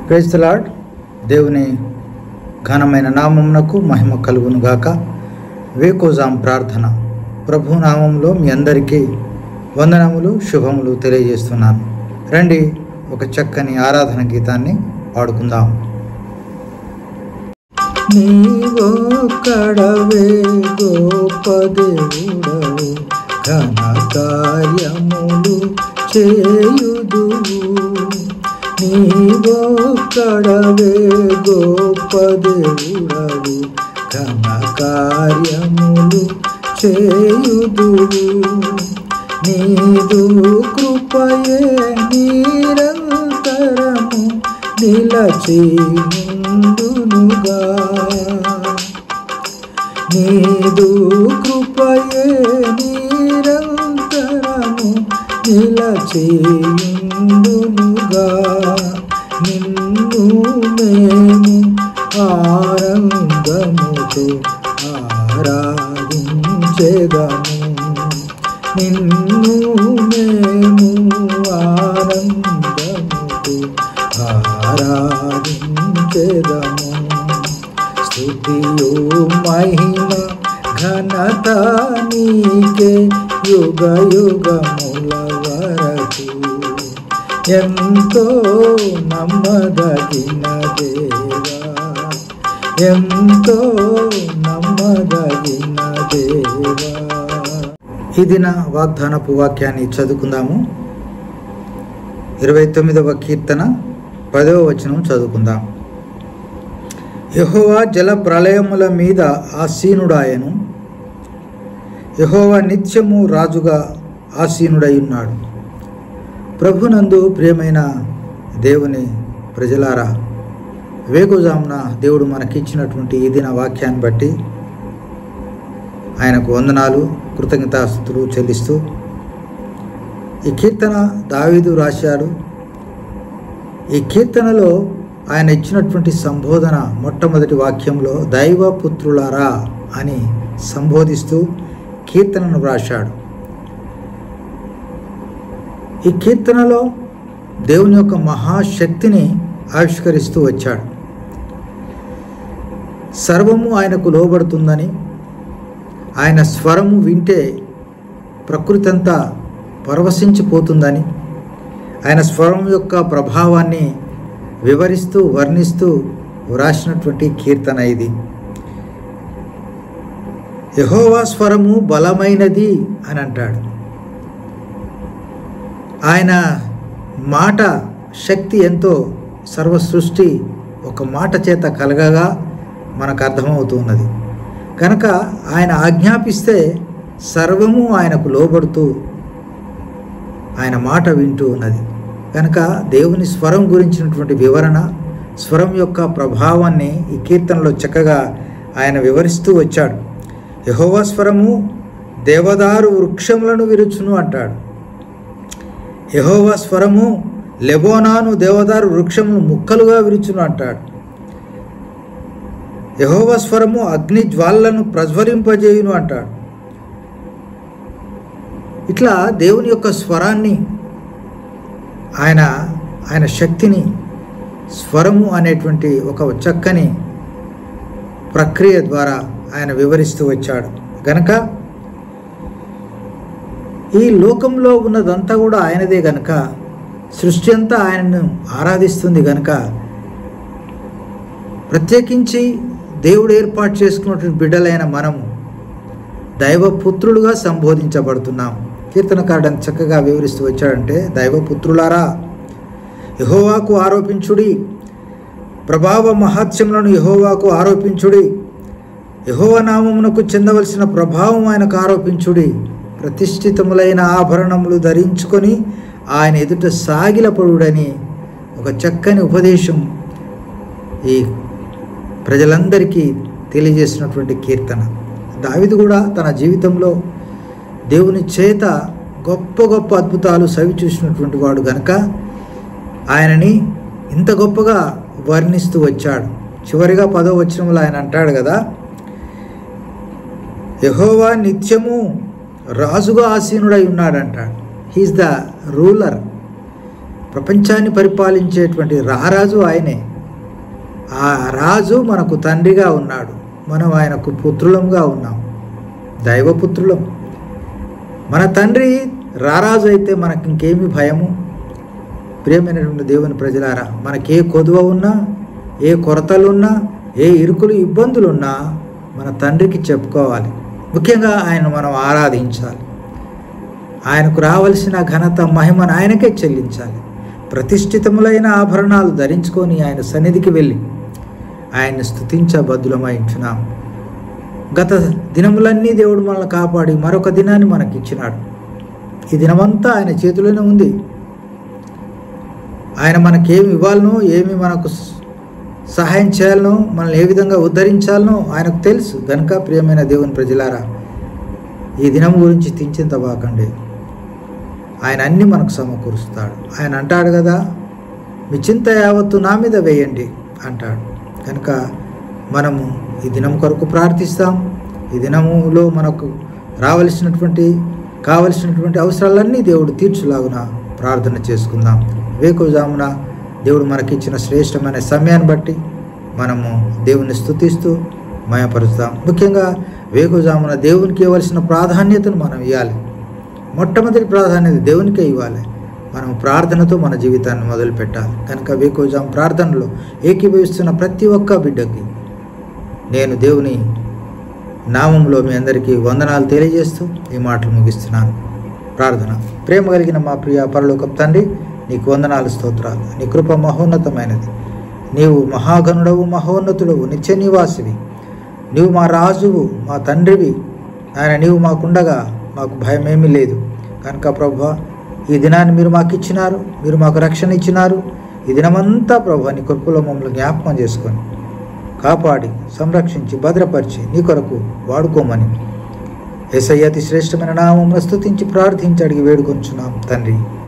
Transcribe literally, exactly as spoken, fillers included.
Praise the lord. దేవుని ఘనమైన నామమునకు మహిమ కలుగును గాక. వేకోజాం ప్రార్థన. ప్రభు నామంలో మీ అందరికీ వందనములు, శుభములు తెలియజేస్తున్నాను. రండి, ఒక చక్కని ఆరాధన గీతాన్ని పాడుకుందాం. నీవొక్కడవే గొప్ప దేవుడవు, ఘన కార్యములు చేయుదువు. నీవొక్కడవే గొప్ప దేవుడవు, ఘన కార్యములు చేయుదువు. నీదు కృపయే నిరంతరము నిలచియుండునుగా. నీదు కృపయే నిరంతరము నిలచియుండునుగా. నిన్ను మేము ఆనందముతో ఆరాధించెదము. నిన్ను మేము ఆనందముతో ఆరాధించెదము. స్తుతియు మహిమ ఘనత నీకే యుగ యుగముల వరకు. ఎంతో నమ్మదగిన దేవా, ఎంతో నమ్మదగిన దేవా. ఈ దిన వాగ్దానపు వాక్యాన్ని చదువుకుందాము. ఇరవై తొమ్మిదవ కీర్తన పదవ వచనం చదువుకుందాం. యెహోవా జల ప్రళయముల మీద ఆసీనుడాయను, యెహోవా నిత్యము రాజుగా ఆసీనుడై ఉన్నాడు. ప్రభునందు ప్రియమైన దేవుని ప్రజలారా, వేకుజామున దేవుడు మనకిచ్చినటువంటి ఈ దిన వాక్యాన్ని బట్టి ఆయనకు వందనాలు, కృతజ్ఞతాస్తుతులు చెల్లిస్తూ ఈ కీర్తన దావీదు రాశాడు. ఈ కీర్తనలో ఆయన ఇచ్చినటువంటి సంబోధన మొట్టమొదటి వాక్యంలో దైవపుత్రులారా అని సంబోధిస్తూ కీర్తనను రాశాడు. ఈ కీర్తనలో దేవుని యొక్క మహాశక్తిని ఆవిష్కరిస్తూ వచ్చాడు. సర్వము ఆయనకు లోబడుతుందని, ఆయన స్వరము వింటే ప్రకృతి అంతా పరవశించిపోతుందని, ఆయన స్వరం యొక్క ప్రభావాన్ని వివరిస్తూ వర్ణిస్తూ వ్రాసినటువంటి కీర్తన ఇది. యెహోవా స్వరము బలమైనది అని అంటాడు. ఆయన మాట శక్తి ఎంతో, సర్వ సృష్టి ఒక మాట చేత కలగగా మనకు అర్థమవుతున్నది. కనుక ఆయన ఆజ్ఞాపిస్తే సర్వము ఆయనకు లోబడుతూ ఆయన మాట వింటూ ఉన్నది. కనుక దేవుని స్వరం గురించినటువంటి వివరణ, స్వరం యొక్క ప్రభావాన్ని ఈ కీర్తనలో చక్కగా ఆయన వివరిస్తూ వచ్చాడు. యెహోవా స్వరము దేవదారు వృక్షములను విరుచును అంటాడు. యెహోవా స్వరము లెబోనాను దేవదారు వృక్షమును ముక్కలుగా విరుచును అంటాడు. యెహోవా స్వరము అగ్ని జ్వాలను ప్రజ్వలింపజేయును అంటాడు. ఇట్లా దేవుని యొక్క స్వరాన్ని, ఆయన ఆయన శక్తిని, స్వరము అనేటువంటి ఒక చక్కని ప్రక్రియ ద్వారా ఆయన వివరిస్తూ వచ్చాడు. గనక ఈ లోకంలో ఉన్నదంతా కూడా ఆయనదే గనక, సృష్టి అంతా ఆయనను ఆరాధిస్తుంది గనక, ప్రత్యేకించి దేవుడు ఏర్పాటు చేసుకున్నటువంటి బిడ్డలైన మనము దైవపుత్రులుగా సంబోధించబడుతున్నాం. కీర్తనకారుడు చక్కగా వివరిస్తూ వచ్చాడంటే, దైవపుత్రులారా యెహోవాకు ఆరోపించుడి, ప్రభావ మహాత్మ్యములను యెహోవాకు ఆరోపించుడి, యెహోవా నామమునకు చెందవలసిన ప్రభావం ఆయనకు ఆరోపించుడి, ప్రతిష్ఠితములైన ఆభరణములు ధరించుకొని ఆయన ఎదుట సాగిలపడుడని ఒక చక్కని ఉపదేశం ఈ ప్రజలందరికీ తెలియజేసినటువంటి కీర్తన. దావీదు కూడా తన జీవితంలో దేవుని చేత గొప్ప గొప్ప అద్భుతాలు సవి చూసినటువంటి వాడు గనక ఆయనని ఇంత గొప్పగా వర్ణిస్తూ వచ్చాడు. చివరిగా పదో వచనంలో ఆయన అంటాడు కదా, యెహోవా నిత్యము రాజుగా ఆసీనుడై ఉన్నాడంటాడు. He's the ruler. ప్రపంచాన్ని పరిపాలించేటువంటి రారాజు ఆయనే. ఆ రాజు మనకు తండ్రిగా ఉన్నాడు, మనం ఆయనకు పుత్రులంగా ఉన్నాం, దైవపుత్రులం. మన తండ్రి రారాజు అయితే మనకి ఇంకేమి భయము? ప్రియమైనటువంటి దేవుని ప్రజలారా, మనకే కొదువ ఉన్నా, ఏ కొరతలున్నా, ఏ ఇరుకులు ఇబ్బందులున్నా మన తండ్రికి చెప్పుకోవాలి. ముఖ్యంగా ఆయన మనం ఆరాధించాలి. ఆయనకు రావలసిన ఘనత మహిమను ఆయనకే చెల్లించాలి. ప్రతిష్ఠితములైన ఆభరణాలు ధరించుకొని ఆయన సన్నిధికి వెళ్ళి ఆయన్ని స్తుతించబద్దులమై ఉంటున్నాం. గత దినములన్నీ దేవుడు మనల్ని కాపాడి మరొక దినాన్ని మనకి ఇచ్చినాడు. ఈ దినమంతా ఆయన చేతిలోనే ఉంది. ఆయన మనకేమి ఇవ్వాలనో, ఏమి మనకు సహాయం చేయాలనో, మనల్ని ఏ విధంగా ఉద్ధరించాలనో ఆయనకు తెలుసు. కనుక ప్రియమైన దేవుని ప్రజలారా, ఈ దినం గురించి చింతించబాకండి. ఆయన అన్నీ మనకు సమకూరుస్తాడు. ఆయన అంటాడు కదా, మీ చింత యావత్తు నా మీద వేయండి అంటాడు. కనుక మనము ఈ దినం కొరకు ప్రార్థిస్తాం. ఈ దినములో మనకు రావలసినటువంటి కావలసినటువంటి అవసరాలన్నీ దేవుడు తీర్చులాగున ప్రార్థన చేసుకుందాం. వేకువజామున దేవుడు మనకిచ్చిన శ్రేష్టమైన సమయాన్ని బట్టి మనము దేవుని స్తుతిస్తూ మయపరుస్తాం. ముఖ్యంగా వేకువజామున దేవునికి ఇవ్వాల్సిన ప్రాధాన్యతను మనం ఇవ్వాలి. మొట్టమొదటి ప్రాధాన్యత దేవునికే ఇవ్వాలి. మనం ప్రార్థనతో మన జీవితాన్ని మొదలు పెట్టాలి. కనుక వేకువజాము ప్రార్థనలో ఏకీభవిస్తున్న ప్రతి ఒక్క బిడ్డకి నేను దేవుని నామంలో మీ అందరికీ వందనాలు తెలియజేస్తూ ఈ మాటలు ముగిస్తున్నాను. ప్రార్థన. ప్రేమ కలిగిన మా ప్రియ పరలోకపు తండ్రి, నీకు వందనాలు, స్తోత్రాలు. నీ కృప మహోన్నతమైనది. నీవు మహాగణుడవు, మహోన్నతుడవు, నిత్య నివాసివి. నీవు మా రాజువు, మా తండ్రివి. ఆయన నీవు మాకుండగా మాకు భయం ఏమీ లేదు. కనుక ప్రభువా, ఈ దినాన్ని మీరు మాకు ఇచ్చినారు, మీరు మాకు రక్షణ ఇచ్చినారు. ఈ దినమంతా ప్రభువా నీ కృపలో మమ్మల్ని జ్ఞాపకం చేసుకొని కాపాడి సంరక్షించి భద్రపరిచి నీ కొరకు వాడుకోమని యేసయ్య అతి శ్రేష్టమైన నామమున స్తుతించి ప్రార్థించి అడిగి వేడుకొంచున్నాం తండ్రి.